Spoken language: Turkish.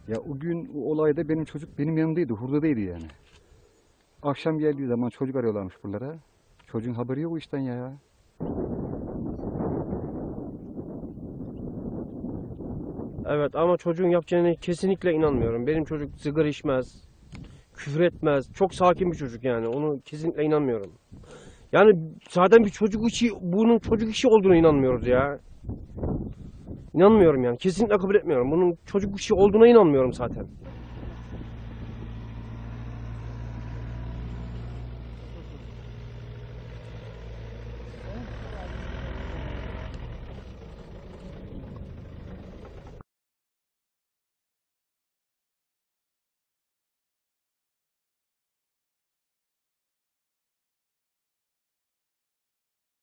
Ya o gün o olayda benim çocuk benim yanımdaydı, hurdadaydı yani. Akşam geldiği zaman çocuk arıyorlarmış buralara. Çocuğun haberi yok o işten ya. Evet ama çocuğun yapacağına kesinlikle inanmıyorum. Benim çocuk sigara içmez, küfür etmez. Çok sakin bir çocuk yani. Onu kesinlikle inanmıyorum. Yani zaten bir çocuk işi, bunun çocuk işi olduğuna inanmıyoruz ya. İnanmıyorum yani. Kesinlikle kabul etmiyorum. Bunun çocuk işi olduğuna inanmıyorum zaten.